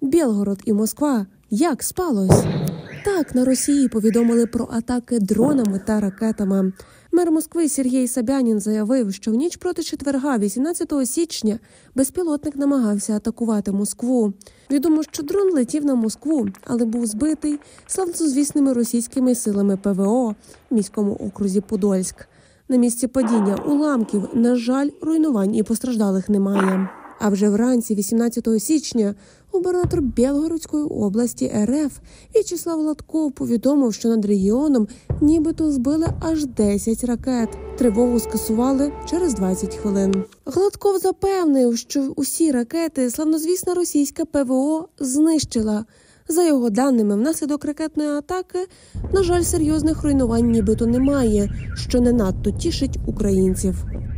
Білгород і Москва. Як спалось? Так, на Росії повідомили про атаки дронами та ракетами. Мер Москви Сергій Собянін заявив, що в ніч проти четверга, 18 січня, безпілотник намагався атакувати Москву. Відомо, що дрон летів на Москву, але був збитий славнозвісними російськими силами ПВО в міському окрузі Подольськ. На місці падіння уламків, на жаль, руйнувань і постраждалих немає. А вже вранці 18 січня губернатор Білгородської області РФ В'ячеслав Гладков повідомив, що над регіоном нібито збили аж 10 ракет. Тривогу скасували через 20 хвилин. Гладков запевнив, що усі ракети славнозвісна російська ПВО знищила. За його даними, внаслідок ракетної атаки, на жаль, серйозних руйнувань нібито немає, що не надто тішить українців.